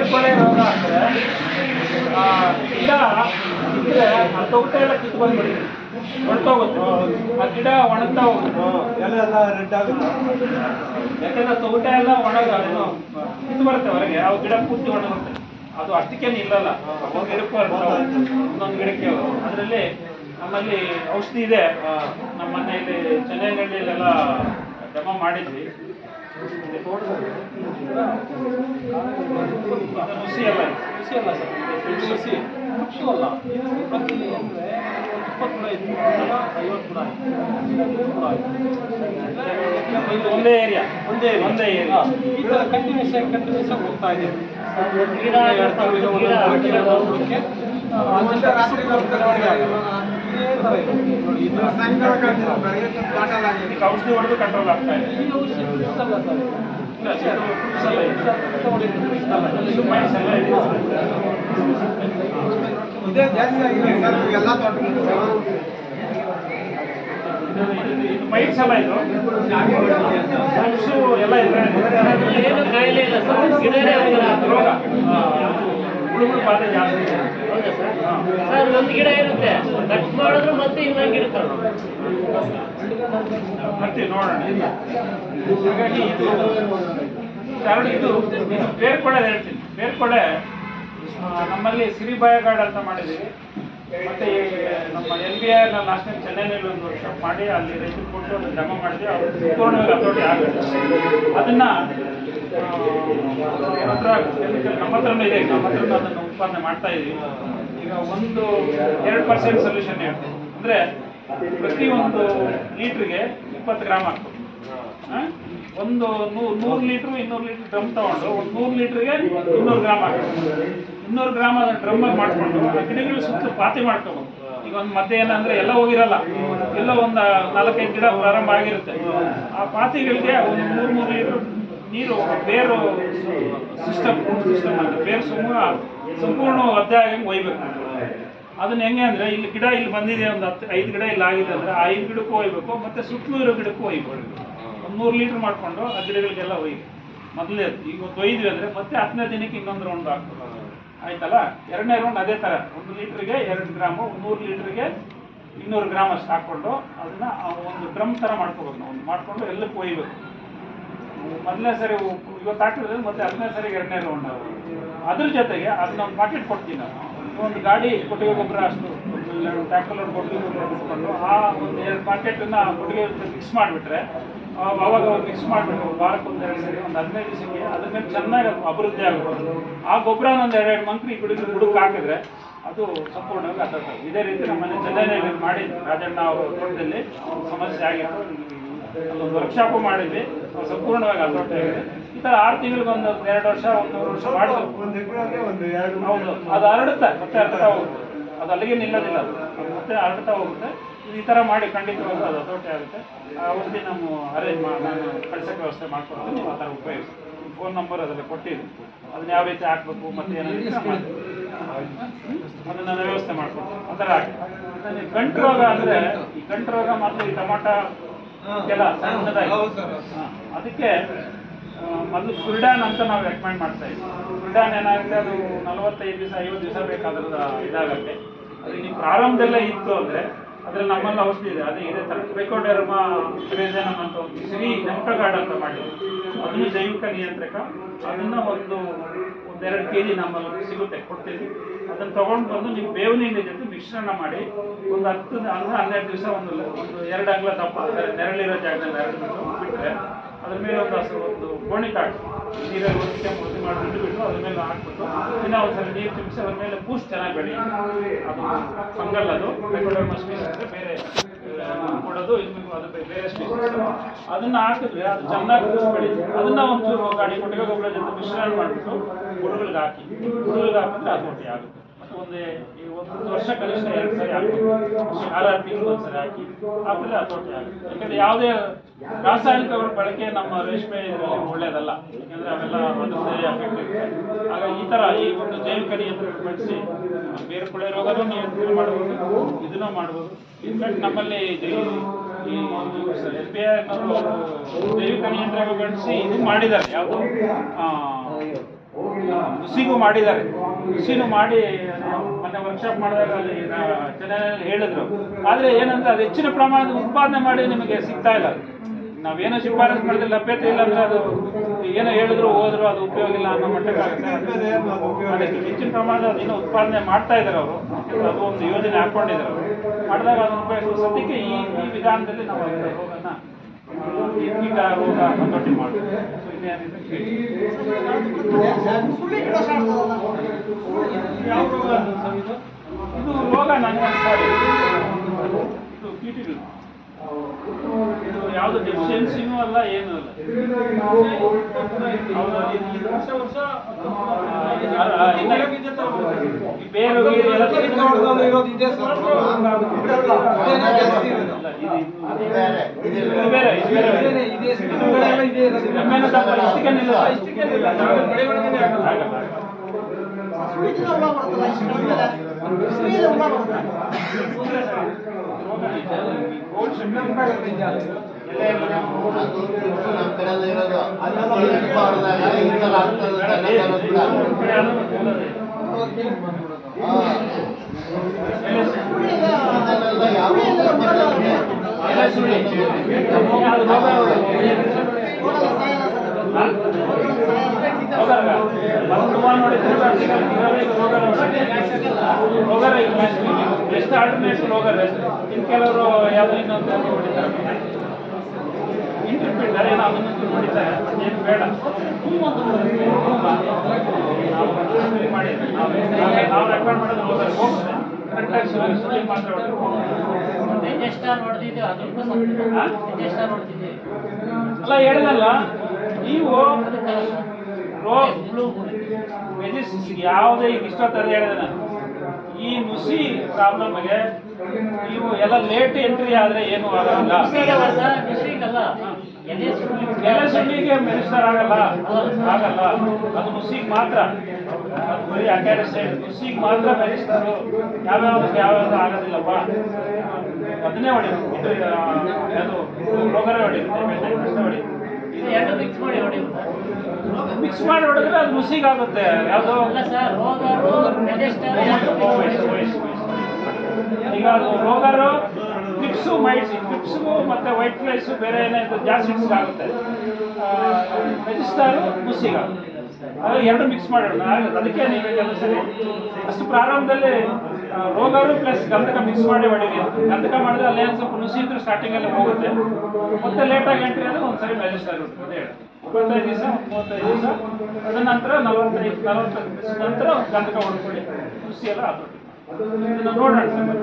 ಬೇರ್ಪಡೆ ರೋಗ ಅಂದರೆ ಗಿಡ ಇದ್ರೆ ಆ ತೌಟ ಎಲ್ಲ ಕಿತ್ತು ಬಂದ್ಬಿಡುತ್ತೆ, ಹೊರಟೋಗುತ್ತೆ. ಆ ಗಿಡ ಒಣಗ್ತಾ ಹೋಗುತ್ತೆ, ಎಲ್ಲ ರೆಡ್ ಆಗುತ್ತೆ. ಯಾಕಂದ್ರೆ ತೌಟ ಎಲ್ಲ ಒಣಗೇನು ಕಿತ್ತು ಬರುತ್ತೆ ಹೊರಗೆ, ಆ ಗಿಡ ಪೂರ್ತಿ ಒಣಗುತ್ತೆ. ಅದು ಅಷ್ಟಕ್ಕೇನು ಇಲ್ಲಲ್ಲ, ಒಂದು ಗಿಡಕ್ಕೂ ಇನ್ನೊಂದು ಗಿಡಕ್ಕೆ. ಅದರಲ್ಲಿ ನಮ್ಮಲ್ಲಿ ಔಷಧಿ ಇದೆ. ನಮ್ಮ ಮನೆಯಲ್ಲಿ ಚೆನ್ನೈನಹಳ್ಳಿಯಲ್ಲೆಲ್ಲ ಡೆಮೋ ಮಾಡಿದ್ವಿ. ನುಸಿ ಅಲ್ಲ ಸರ್, ನುಸಿ ಪಕ್ಷು ಅಲ್ಲ. ಪ್ರತಿ ಅಂದರೆ 25 50 ಒಂದೇ ಏರಿಯಾ ಈ ಥರ ಕಂಟಿನ್ಯೂಸ್ ಆಗಿ ಹೋಗ್ತಾ ಇದೆ. ಔಷಧಿ ಹೊಡೆದು ಕಂಟ್ರೋಲ್ ಆಗ್ತಾ ಇದೆ. ಇದೇ ಜಾಸ್ತಿ ಆಗಿದೆ ಎಲ್ಲ ಮೈಟ್ಸ್ ಎಲ್ಲ ಇದು ಎಲ್ಲ ಏನು ಕಾಯಿಲೆ ಇಲ್ಲ ಸರ್, ಗಿಡನೇ ರೋಗ ಹುಡುಗರು ಬಾಧೆ ಜಾಸ್ತಿ ಇದೆ. ಹೌದಾ ಸರ್? ಸರ್ ಒಂದು ಗಿಡ ಇರುತ್ತೆ, ಕಟ್ ಮಾಡಿದ್ರು ಮತ್ತೆ ಇನ್ನೊಂದು ಗಿಡ ಬರ್ತೀವಿ ನೋಡೋಣ. ಹಾಗಾಗಿ ಇದು ಕಾರಣ ಇದು ಬೇರ್ಪಡೆ ಹೇಳ್ತೀನಿ. ಬೇರ್ಪಡೆ ನಮ್ಮಲ್ಲಿ ಸಿರಿಬಾಯಗಾಡ್ ಅಂತ ಮಾಡಿದ್ದೀವಿ. ಮತ್ತೆ ನಮ್ಮ LBI ನ್ಯಾಷನಲ್ ಚೆನ್ನೈನಲ್ಲಿ ಒಂದು ವರ್ಕ್ಶಾಪ್ ಮಾಡಿ ಅಲ್ಲಿ ರೈತರು ಕೊಟ್ಟು ಒಂದು ಡೆಮೋ ಮಾಡಿದ್ವಿ. ಅವರು ಸಂಪೂರ್ಣವಾಗಿ ಹತೋಟಿ ಆಗುತ್ತೆ. ಅದನ್ನ ಕೆಮಿಕಲ್ ನಮ್ಮ ಹತ್ರನೂ ಇದೆ, ನಮ್ಮ ಹತ್ರನೂ ಅದನ್ನು ಉತ್ಪಾದನೆ ಮಾಡ್ತಾ ಇದ್ದೀವಿ. ಈಗ 2% ಸೊಲ್ಯೂಷನ್ ಹೇಳ್ತೀವಿ. ಅಂದರೆ ಪ್ರತಿ ಒಂದು ಲೀಟ್ರಿಗೆ 20 ಗ್ರಾಮ್ ಹಾಕ್ಬೇಕು. ಒಂದು 100 ಲೀಟ್ರು 200 ಲೀಟ್ರ್ ಡ್ರಮ್ ತಗೊಂಡು ಒಂದು 100 ಲೀಟ್ರಿಗೆ 200 ಗ್ರಾಮ್ ಹಾಕಬೇಕು. 200 ಗ್ರಾಮ್ ಅದನ್ನು ಡ್ರಮ್ಮಾಗಿ ಮಾಡಿಕೊಂಡು ಗಿಡಗಳು ಸುತ್ತಲೂ ಪಾತಿ ಮಾಡ್ಕೋಬೇಕು. ಈಗ ಒಂದು ಮಧ್ಯೆ ಏನಂದರೆ ಎಲ್ಲ ಹೋಗಿರಲ್ಲ, ಎಲ್ಲ ಒಂದು 4-5 ಗಿಡ ಪ್ರಾರಂಭ ಆಗಿರುತ್ತೆ. ಆ ಪಾತಿಗಳಿಗೆ ಒಂದು 3 ಲೀಟ್ರ್ ನೀರು ಬೇರು ಸಿಸ್ಟಮ್ ಅಂತ ಬೇರು ಸಂಪೂರ್ಣ ಒದ್ದೆ ಆಗಿ ಒಯ್ಬೇಕು. ಅದನ್ನ ಹೆಂಗೆ ಅಂದರೆ ಇಲ್ಲಿ ಗಿಡ ಇಲ್ಲಿ ಬಂದಿದೆ, ಒಂದು 5 ಗಿಡ ಇಲ್ಲಿ ಆಗಿದೆ ಅಂದರೆ ಆ 5 ಗಿಡಕ್ಕೂ ಒಯ್ಬೇಕು, ಮತ್ತು ಸುತ್ತಲೂ ಇರೋ ಗಿಡಕ್ಕೂ ಒಯ್ಬೇಕು. ಒಂದು 100 ಲೀಟ್ರ್ ಮಾಡಿಕೊಂಡು ಆ ಗಿಡಗಳಿಗೆಲ್ಲ ಒಯ್ಬೇಕು. ಮೊದಲೇ ಈಗ ಒಯ್ದ್ವಿ ಅಂದರೆ ಮತ್ತೆ 10ನೇ ದಿನಕ್ಕೆ ಇನ್ನೊಂದು ರೌಂಡ್ ಹಾಕ್ಬೇಕು. ಆಯ್ತಲ್ಲ, 2ನೇ ರೌಂಡ್ ಅದೇ ಥರ 1 ಲೀಟ್ರಿಗೆ 2 ಗ್ರಾಮು, 100 ಲೀಟ್ರಿಗೆ 200 ಗ್ರಾಮ್ ಅಷ್ಟು ಹಾಕ್ಕೊಂಡು ಅದನ್ನು ಒಂದು ಡ್ರಮ್ ಥರ ಮಾಡ್ಕೋಬೇಕು. ನಾವು ಮಾಡಿಕೊಂಡು ಎಲ್ಲಕ್ಕೂ ಒಯ್ಬೇಕು. ಮೊದಲನೇ ಸರಿ ಇವತ್ತು ಹಾಕಿದ್ರೆ ಮತ್ತೆ 10ನೇ ಸರಿಗೆ 2ನೇ ರೌಂಡ್. ಅದ್ರ ಜೊತೆಗೆ ಅದನ್ನೊಂದು ಪಾಕೆಟ್ ಕೊಡ್ತೀನಿ ನಾನು. ಒಂದು ಗಾಡಿ ಕೊಟ್ಟಿಗೆ ಗೊಬ್ಬರ ಅಷ್ಟು ಟ್ಯಾಕ್ಟರ್ ಕೊಟ್ಟಿಗೆ ಗೊಬ್ಬರ ಬಿಟ್ಕೊಂಡು ಆ ಒಂದು 2 ಪಾಕೆಟನ್ನು ಕೊಟ್ಟಿಗೆ ಮಿಕ್ಸ್ ಮಾಡಿಬಿಟ್ರೆ ಅವಾಗ ಮಿಕ್ಸ್ ಮಾಡಿಬಿಟ್ಟು ವಾರಕ್ಕೆ 1-2 ಸರಿ ಒಂದು 15 ದಿವಸಕ್ಕೆ ಅದ್ರ ಮೇಲೆ ಚೆನ್ನಾಗಿ ಅಭಿವೃದ್ಧಿ ಆಗುತ್ತೆ. ಆ ಗೊಬ್ಬರ ಒಂದು 2 ಮಂಕ್ರಿ ಬುಡಕ್ಕೆ ಹಾಕಿದ್ರೆ ಅದು ಸಂಪೂರ್ಣವಾಗಿ ಹತ್ತೋದು. ಇದೇ ರೀತಿ ನಮ್ಮನೆ ಚೆನ್ನೈನಲ್ಲಿ ಮಾಡಿ ರಾಜಣ್ಣ ಅವರ ತೋಟದಲ್ಲಿ ಸಮಸ್ಯೆ ಆಗಿತ್ತು. ಅಲ್ಲೊಂದು ವರ್ಕ್ಶಾಪು ಮಾಡಿದ್ವಿ, ಸಂಪೂರ್ಣವಾಗಿ ಹತೋಟಿ ಆಗಿದೆ. ಈ ಥರ 6 ತಿಂಗಳಿಗೆ 1-2 ವರ್ಷ 1 ವರ್ಷ ಮಾಡಿದ್ರು. ಹೌದು, ಅದು ಹರಡುತ್ತೆ, ಮತ್ತೆ ಹರಡ್ತಾ ಹೋಗುತ್ತೆ. ಅದು ಅಲ್ಲಿಗೆ ನಿಲ್ಲೋದಿಲ್ಲ, ಅದು ಮತ್ತೆ ಹರಡ್ತಾ ಹೋಗುತ್ತೆ. ಈ ಥರ ಮಾಡಿ ಖಂಡಿತವಾಗೂ ಅದು ಹತೋಟಿ ಆಗುತ್ತೆ. ಔಷಧಿ ನಾವು ಅರೇಂಜ್ ನಾನು ಕಳ್ಸೋಕ್ಕೆ ವ್ಯವಸ್ಥೆ ಮಾಡ್ಕೊಡ್ತೀನಿ. ನೀವು ಆ ಥರ ಉಪಯೋಗಿಸಿ. ಫೋನ್ ನಂಬರ್ ಅದರಲ್ಲಿ ಕೊಟ್ಟಿದ್ದೀನಿ, ಅದನ್ನ ಯಾವ ರೀತಿ ಹಾಕ್ಬೇಕು ಮತ್ತು ಏನಾದ್ರು ಅದನ್ನು ನಾನು ವ್ಯವಸ್ಥೆ ಮಾಡ್ಕೊಡ್ತೀನಿ. ಆ ಥರ ಹಾಕಿ. ಗಂಟು ರೋಗ ಅಂದರೆ ಈ ಗಂಟು ರೋಗ ಮತ್ತು ಈ ಟೊಮಾಟೊ ಎಲ್ಲ ಸಣ್ಣದಾಗಿ ಅದಕ್ಕೆ ಮೊದಲು ಫ್ರಿಡಾನ್ ಅಂತ ನಾವು ರೆಕಮೆಂಡ್ ಮಾಡ್ತಾ ಇದ್ವಿ. ಫ್ರಿಡಾನ್ ಏನಾಗುತ್ತೆ, ಅದು 45 ದಿವಸ 50 ದಿವಸ ಬೇಕಾದ್ರದ ಇದಾಗುತ್ತೆ. ಅದು ನೀವು ಪ್ರಾರಂಭದಲ್ಲೇ ಇತ್ತು ಅಂದರೆ ಅದ್ರಲ್ಲಿ ನಮ್ಮಲ್ಲಿ ಔಷಧಿ ಇದೆ. ಅದೇ ಇದೇ ಥರ ಟ್ರೈಕೋಡರ್ಮಾ ಕ್ರೇಜನಮ್ ಅಂತ ಒಂದು ಸಿರಿ ನೆಂಟಗಾರ್ಡ್ ಅಂತ ಮಾಡಿದ್ವಿ. ಅದನ್ನು ಜೈವಿಕ ನಿಯಂತ್ರಕ. ಅದನ್ನು ಒಂದು 2 kg ನಮ್ಮಲ್ಲಿ ಸಿಗುತ್ತೆ, ಕೊಡ್ತೀವಿ. ಅದನ್ನು ತೊಗೊಂಡು ಬಂದು ನೀವು ಬೇವಿನ ಎಣ್ಣೆ ಜೊತೆ ಮಿಶ್ರಣ ಮಾಡಿ ಒಂದು 10-12 ದಿವಸ ಒಂದು 2 ಅಂಗ್ಲ ದಪ್ಪ ನೆರಳಿರೋ ಜಾಗದಲ್ಲಿ 2 ಬಿಟ್ಟರೆ ಅದ್ರ ಮೇಲೆ ಒಂದು ಗೋಣಿ ತಾಟು ನೀರಲ್ಲಿ ಮುದ್ದೆ ಮಾಡಿಬಿಟ್ಟು ಅದ್ರ ಮೇಲೆ ಹಾಕ್ಬಿಟ್ಟು ಇನ್ನೂ ಒಂದ್ಸಲ ನೀರು ತುಂಬಿಸಿ ಅದ್ರ ಮೇಲೆ ಪೂಸ್ಟ್ ಚೆನ್ನಾಗಿ ಬೆಳಿ. ಅದು ಫಂಗಲ್, ಅದು ಟ್ರೈಕೋಡರ್ಮಾ ಸ್ಪೀಸೀಸ್ ಅಂದರೆ ಬೇರೆ ಕೊಡೋದು, ಅದು ಬೇರೆ ಸ್ಪೀಸೀಸ್. ಅದನ್ನು ಹಾಕಿದ್ರೆ ಅದು ಚೆನ್ನಾಗಿ ಪೂಸ್ಟ್ ಬೆಳೀತು. ಅದನ್ನು ಒಂಚೂರು ಗಾಡಿ ಕೊಟ್ಟಿಗೆ ಗೊಬ್ಬರ ಜೊತೆ ಮಿಶ್ರಣ ಮಾಡಿಬಿಟ್ಟು ಹುಡುಗರಿಗೆ ಹಾಕಿದ್ರೆ ಹತೋಟಿ ಆಗುತ್ತೆ. ಮತ್ತು ಒಂದು ವರ್ಷ ಕನಿಷ್ಠ 2 ಸರಿ ಹಾಕಬೇಕು. 6 ತಿಂಗಳು ಒಂದ್ಸರಿ ಹಾಕಿದ್ರೆ ಹತೋಟಿ ಆಗುತ್ತೆ. ಯಾಕಂದರೆ ಯಾವುದೇ ರಾಸಾಯನಿಕಗಳ ಬಳಕೆ ನಮ್ಮ ರೇಷ್ಮೆ ಇದರಲ್ಲಿ ಒಳ್ಳೆಯದಲ್ಲ. ಯಾಕಂದರೆ ಅವೆಲ್ಲ ಅದರದ್ದೇ ಎಫೆಕ್ಟ್ ಇರುತ್ತೆ. ಹಾಗಾಗಿ ಈ ಥರ ಈ ಒಂದು ಜೈವಿಕ ನಿಯಂತ್ರಣ ಬಳಸಿ ಬೇರೆ ಕೊಳೆ ರೋಗನೂ ನಿಯಂತ್ರಣ ಮಾಡ್ಬೋದು, ಇದನ್ನೂ ಮಾಡ್ಬೋದು. ಇನ್ಫ್ಯಾಕ್ಟ್ ನಮ್ಮಲ್ಲಿ LBI ಜೈವಿಕ ನಿಯಂತ್ರಣ ಬಳಸಿ ಇದು ಮಾಡಿದ್ದಾರೆ. ಯಾವುದು ನುಸಿಗೂ ಮಾಡಿದ್ದಾರೆ. ನುಸಿನೂ ಮಾಡಿ ಮೊನ್ನೆ ವರ್ಕ್ಶಾಪ್ ಮಾಡಿದಾಗ ಅಲ್ಲಿ ಚೆನ್ನಾಗಿ ಹೇಳಿದ್ರು. ಆದರೆ ಏನಂದ್ರೆ ಅದು ಹೆಚ್ಚಿನ ಪ್ರಮಾಣದ ಉತ್ಪಾದನೆ ಮಾಡಿ ನಿಮಗೆ ಸಿಗ್ತಾ ಇಲ್ಲ. ನಾವೇನೋ ಶಿಫಾರಸು ಮಾಡಿದ್ರೆ ಲಭ್ಯತೆ ಇಲ್ಲ ಅಂದ್ರೆ ಅದು ಏನೋ ಹೇಳಿದ್ರು ಹೋದ್ರು ಅದು ಉಪಯೋಗ ಇಲ್ಲ ಅನ್ನೋ ಮಟ್ಟಕ್ಕಾಗುತ್ತೆ. ಅದಕ್ಕೆ ಹೆಚ್ಚಿನ ಪ್ರಮಾಣದ ಅದೇನೋ ಉತ್ಪಾದನೆ ಮಾಡ್ತಾ ಇದ್ದಾರೆ ಅವರು. ಅದು ಒಂದು ಯೋಜನೆ ಹಾಕೊಂಡಿದ್ದಾರೆ ಅವರು. ಮಾಡಿದಾಗ ಅದನ್ನು ಉಪಯೋಗಿಸುವ ಸದ್ಯಕ್ಕೆ ಈ ವಿಧಾನದಲ್ಲಿ ನಾವು ಅದರ ರೋಗನ ಕೀಟ ರೋಗ ಹತೋಟಿ ಮಾಡ್ತೀವಿ. ಸೊ ಇನ್ನೇನಿದೆ ಯಾವ ರೋಗ ಸರ್ ಇದು ರೋಗ ನನಗೆ ಸಾರಿ ಇದು ಕೀಟಗಳು. ಇದು ಯಾವುದು ಡೆಫಿಷಿಯನ್ಸಿನೂ ಅಲ್ಲ, ಏನೂ ಅಲ್ಲ. ಬೇರೆ ಎಷ್ಟು ಆಲ್ಟರ್ನೇಟಿವ್ ರೋಗರ್ ಇನ್ನು ಕೆಲವರು ಯಾವ್ದು ಇನ್ನೊಂದು ಹೊಡಿತಾರೆ ಇಂಟರ್ಪ್ರಿಟರ್ ಏನೋ ಅದನ್ನೊಂದು ಹೊಡಿತಾರೆ. ಏನು ಬೇಡ ನಾವು ರೆಕಾರ್ಡ್ ಮಾಡೋದು ರೋಗರ್ ಹೋಗುತ್ತೆ ಕರೆಕ್ಟಾಗಿ ಮಾತ್ರ ಅಲ್ಲ ಹೇಳಿದಲ್ಲ ನೀವು ಯಾವುದೇ ಈಗ ಇಷ್ಟೊತ್ತದ ಹೇಳಿದೆ ನಾನು. ಈ ನುಸಿ ಪ್ರಾಬ್ಲಮ್ಗೆ ನೀವು ಎಲ್ಲ ಲೇಟ್ ಎಂಟ್ರಿ ಆದ್ರೆ ಏನು ಆಗಲ್ಲ. ಎಲೆ ಸುಳ್ಳಿಗೆ ಮಿನಿಸ್ಟರ್ ಆಗಲ್ಲ. ಅದು ನುಸಿಗೆ ಮಾತ್ರ. ಅದು ಬರೀ ಅಕ್ಯಾರಿಸೈಡ್ ನುಸಿಗೆ ಮಾತ್ರ ಮಿನಿಸ್ಟರ್. ಯಾವ್ಯಾವ್ದಕ್ಕೆ ಯಾವ್ಯಾವ್ದು ಆಗೋದಿಲ್ಲಪ್ಪ. ಅದನ್ನೇ ಹೊಡಿಬೇಕು. ಅದು ರೋಗರೇ ಹೊಡಿರುತ್ತೆ. ಮಿಕ್ಸ್ ಮಾಡಿ ಹೊಡೆದ್ರೆ ಅದು ನುಸಿಗಾಗುತ್ತೆ. ಯಾವುದು ಈಗ ಅದು ರೋಗರು ಕ್ಲಿಪ್ಸು ಮೈಟ್ಸ್ ಕ್ಲಿಪ್ಸ್ಗೂ ಮತ್ತೆ ವೈಟ್ ಫ್ಲೈಸು ಬೇರೆ ಏನಾಯ್ತು ಜಾಸ್ತಿ ಆಗುತ್ತೆ. ಮೆಜಿಸ್ಟಾರು ನುಸಿಗಾಗುತ್ತೆ. ಅದು ಎರಡು ಮಿಕ್ಸ್ ಮಾಡೋಣ. ಅದಕ್ಕೆ ನೀವು ಕೆಲವು ಸರಿ ಅಷ್ಟು ಪ್ರಾರಂಭದಲ್ಲಿ ರೋಗರು ಪ್ಲಸ್ ಗಂಧಕ ಮಿಕ್ಸ್ ಮಾಡಿ ಹೊಡೀರಿ. ಗಂಧಕ ಮಾಡಿದ್ರೆ ಅಲ್ಲೇ ಸ್ವಲ್ಪ ನುಸಿ ಇದ್ರೆ ಸ್ಟಾರ್ಟಿಂಗಲ್ಲಿ ಹೋಗುತ್ತೆ. ಮತ್ತೆ ಲೇಟಾಗಿ ಎಂಟ್ರಿ ಆದರೆ ಒಂದ್ಸರಿ ಮೆಜಿಸ್ಟಾರ್ ಇರುತ್ತೆ. 25 ದಿವಸ 35 ದಿವಸ ಅದ ನಂತರ 45 ದಿವಸ ನಂತರ ಗಂಧಕ ಹೊಡ್ಕೊಳ್ಳಿ. ನುಸಿ ಎಲ್ಲ ಹತೋಟಿ. ಇದನ್ನು ನೋಡೋಣ.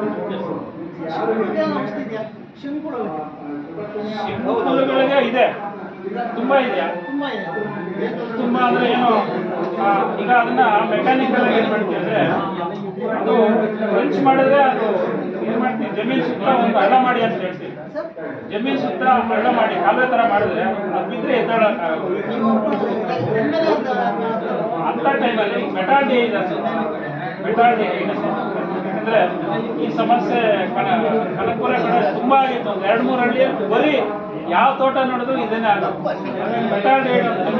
ಶಿಂಪುಲುಗಳಿಗೆ ಇದೆ, ತುಂಬಾ ಇದೆಯಾ? ತುಂಬಾ ಅಂದ್ರೆ ಏನು, ಈಗ ಅದನ್ನ ಮೆಕ್ಯಾನಿಕಲ್ ಆಗಿ ಏನ್ ಮಾಡ್ತೀವಿ ಅಂದ್ರೆ ಅದು ರೆಂಚ್ ಮಾಡಿದ್ರೆ ಅದು ಏನ್ ಮಾಡ್ತೀವಿ, ಜಮೀನ್ ಸುತ್ತ ಒಂದು ಹಳ್ಳ ಮಾಡಿ ಅಂತ ಹೇಳ್ತೀವಿ. ಜಮೀನ್ ಸುತ್ತ ಹಳ್ಳ ಮಾಡಿ ಕಾಲುವೆ ತರ ಮಾಡಿದ್ರೆ ಅದು ಬಿದ್ರೆ ಎದ್ದೇಳಕ್ಕಾಗಲ್ಲ. ಅಂತ ಟೈಮಲ್ಲಿ ಮೆಟಾಲ್ಡಿ ಇದೆ. ಮೆಟಾಲ್ಡಿ ಯಾಕಂದ್ರೆ ಈ ಸಮಸ್ಯೆ ಕನಕಪುರ ಕಡೆ ತುಂಬಾ ಆಗಿತ್ತು. ಒಂದು 2-3 ಹಳ್ಳಿಯಲ್ಲಿ ಬರೀ ಯಾವ ತೋಟ ನೋಡಿದ್ರು ಇದೇನೆ ಆಗುತ್ತೆ. ಮೆಟಾಲ್ಡಿ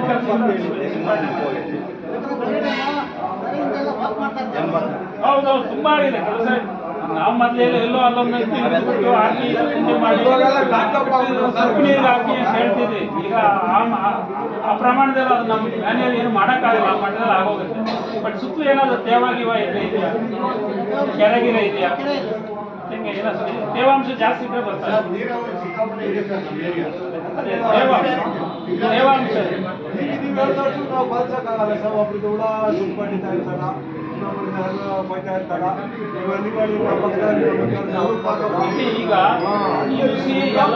ಹೌದೌದು ತುಂಬಾ ಆಗಿದೆ. ಕೆಲಸ ನಾವು ಮೊದಲೇ ಎಲ್ಲೋ ಅಲ್ಲೊಂದು ಹಾಕಿ ಮಾಡಿ ನೀರಿಗೆ ಹಾಕಿ ಅಂತ ಹೇಳ್ತಿದ್ವಿ. ಈಗ ಆ ಪ್ರಮಾಣದಲ್ಲಿ ಅದು ನಮ್ಮ ಮ್ಯಾನ್ಯಲ್ ಏನು ಮಾಡೋಕ್ಕಾಗಲ್ಲ. ಆ ಮಟ್ಟದಲ್ಲಿ ಆಗೋಗುತ್ತೆ. ಬಟ್ ಸುತ್ತಲೂ ಏನಾದ್ರು ತೇವಾಗಿವ ಇದೆಯಾ, ಕೆರೆಗಿರ ಇದೆಯಾ, ಹಿಂಗೆ ಏನಾದ್ರು ತೇವಾಂಶ ಜಾಸ್ತಿ ಇದ್ರೆ ಬರ್ತಾರೆ. ಅದೇ ತೇವಾಂಶ ನಾವು ಬಳಸಕ್ಕಾಗಲ್ಲ ಸರ್. ಒಬ್ರಿಗೆ ಹುಳ ಸುಟ್ಕೊಂಡಿದ್ದ ಇರ್ತಾರ, ಬೈತಾ ಇರ್ತಾರ. ಈಗ ಈ ಋಷಿ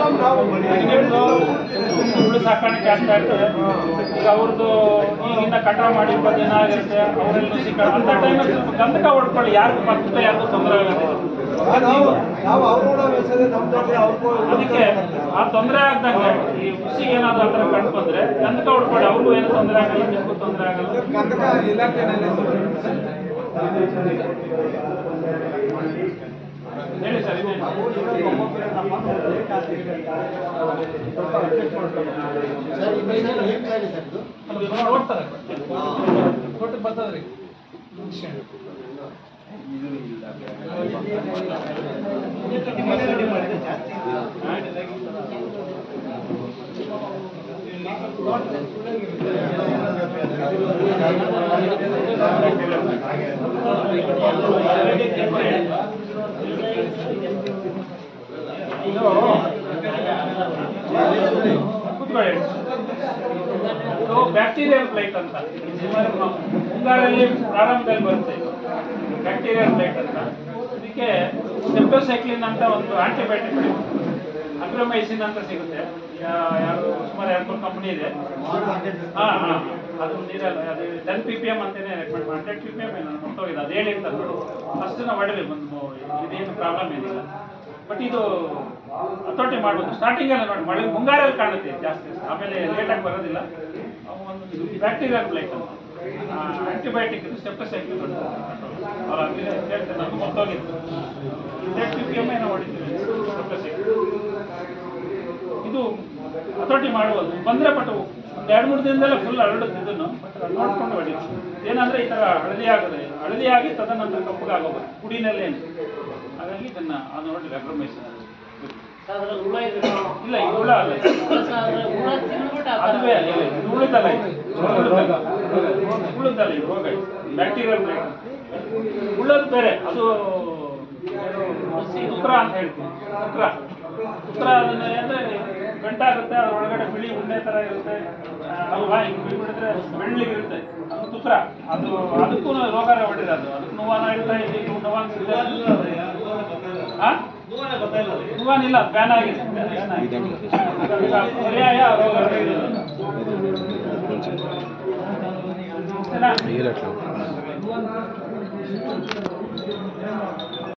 ಹುಳು ಸಾಕಾಣಿಕೆ ಆಗ್ತಾ ಇರ್ತದೆ. ಈಗ ಅವ್ರದ್ದು ಈಗಿಂದ ಕಟಾವು ಮಾಡಿರೋ ದಿನ ಆಗಿರುತ್ತೆ. ಅವರಲ್ಲಿ ನುಸಿ ಅಂತ ಟೈಮಲ್ಲಿ ಸ್ವಲ್ಪ ಗಂಧಕ ಹೊಡ್ಕೊಳ್ಳಿ. ಯಾರಿಗೂ ಪಕ್ಕದ ಯಾರಿಗೂ ತೊಂದರೆ ಆಗೋದಿಲ್ಲ. ಅದಕ್ಕೆ ಆ ತೊಂದರೆ ಆಗ್ದಂಗೆ ಈ ನುಸಿಗೆ ಏನಾದ್ರು ಆ ಥರ ಕಂಡು ಬಂದ್ರೆ ಗಂಧಕ ಹೊಡ್ಕೊಳ್ಳಿ. ಅವ್ರಿಗೂ ಏನು ತೊಂದರೆ ಆಗಲ್ಲ, ನಿಮಗೂ ತೊಂದರೆ ಆಗಲ್ಲ. ಹೇಳಿ ಸರ್. ನೋಡ್ತಾರೆ ಕೊಟ್ಟು ಬರ್ತದ್ರಿ ಇದು ಬ್ಯಾಕ್ಟೀರಿಯಲ್ ಪ್ಲೇಟ್ ಅಂತ ಮುಂಗಾರಲ್ಲಿ ಪ್ರಾರಂಭದಲ್ಲಿ ಬರುತ್ತೆ ಬ್ಯಾಕ್ಟೀರಿಯಲ್ ಪ್ಲೇಟ್ ಅಂತ. ಇದಕ್ಕೆ ಸೆಪ್ಟೋಸೈಕ್ಲಿನ್ ಅಂತ ಒಂದು ಆಂಟಿಬಯೋಟಿಕ್ ಅಕ್ರಮೈಸಿನ್ ಅಂತ ಸಿಗುತ್ತೆ. ಯಾರು ಸುಮಾರು 2-3 ಕಂಪನಿ ಇದೆ. ಅದು ನೀರಲ್ಲ, ಅದು 10 ppm ಅಂತಾನೆ ರೆಕಮೆಂಡ್ ಮಾಡಿ. 100 ppm ಏನು ಹೊರಟೋಗಿದೆ, ಅದು ಹೇಳಿರ್ತಾರೆ ನೋಡಿ, ಅಷ್ಟನ್ನ ಹೊಡೆದ್ರಿ ಒಂದು ಇದೇನು ಪ್ರಾಬ್ಲಮ್ ಏನಿಲ್ಲ. ಬಟ್ ಇದು ಹತೋಟಿ ಮಾಡ್ಬೋದು. ಸ್ಟಾರ್ಟಿಂಗ್ ಅಲ್ಲಿ ನೋಡಿ ಮಳೆ ಮುಂಗಾರಲ್ಲಿ ಕಾಣುತ್ತೆ ಜಾಸ್ತಿ, ಆಮೇಲೆ ಲೇಟಾಗಿ ಬರೋದಿಲ್ಲ. ಒಂದು ಬ್ಯಾಕ್ಟೀರಿಯಲ್ ಪ್ಲೇಟ್ ಆಂಟಿಬಯೋಟಿಕ್ ಇದು ಸೆಪ್ಟೋಸೈಕ್ಲಿನ್ ಅಂತ ಹೇಳ್ತೇನೆ. ನಮ್ಗೆ ಗೊತ್ತೋಗಿತ್ತು 100 ppm ಏನೋ ಹೊಡಿತೀವಿ ಸೆಪ್ಟೋಸೈಕ್ಲಿನ್. ಇದು ಹತೋಟಿ ಮಾಡ್ಬೋದು. ಬಂದ್ರೆ ಬಟ್ 2-3 ದಿನದಲ್ಲೇ ಫುಲ್ ಹರಡುತ್ತೆ. ಇದನ್ನು ನೋಡ್ಕೊಂಡು ಹೊಡಿ. ಏನಂದ್ರೆ ಈ ತರ ಹಳದಿ ಆಗಿ ತದನಂತರ ಕಪ್ಪಗಾಗೋದು ಕುಡಿನಲ್ಲೇನು. ಹಾಗಾಗಿ ಇದನ್ನ ಅದು ನೋಡಿ ರೆಗ್ರಮೈಸಿನ್ ಇಲ್ಲ, ಇದು ಹುಳ ಅಲ್ಲ, ಅದುವೇ ಇದು ಉಳಿದಲ್ಲ, ಉಳಿದಲ್ಲ ಇದು ರೋಗ. ಬ್ಯಾಕ್ಟೀರಿಯಲ್ ಪ್ಲೇಟ್ ಉಳ್ಳದು ಬೇರೆ, ಅದು ಉತ್ತರ ಅಂತ ಹೇಳ್ತೀವಿ. ಉತ್ತರ ಅದನ್ನ ಅಂದ್ರೆ ಗಂಟಾಗುತ್ತೆ, ಅದ್ರ ಒಳಗಡೆ ಬಿಳಿ ಉಂಡೆ ತರ ಇರುತ್ತೆ ಅಲ್ವಾ. ಹಿಂಗ್ ಬಿಟ್ಬಿಡಿದ್ರೆ ಬೆಳ್ಳಿಗಿರುತ್ತೆ, ಅದು ತುತ್ರ. ಅದು ಅದಕ್ಕೂ ರೋಗ ಹೊಡಿರೋದು, ಅದಕ್ಕೆ ನೋವಾನ ಇಡ್ತಾ ಇದ್ದೀವಿ. ನೋವಾನಿಲ್ಲ, ಬ್ಯಾನ್ ಆಗಿದೆ. ಪರ್ಯಾಯ ರೋಗ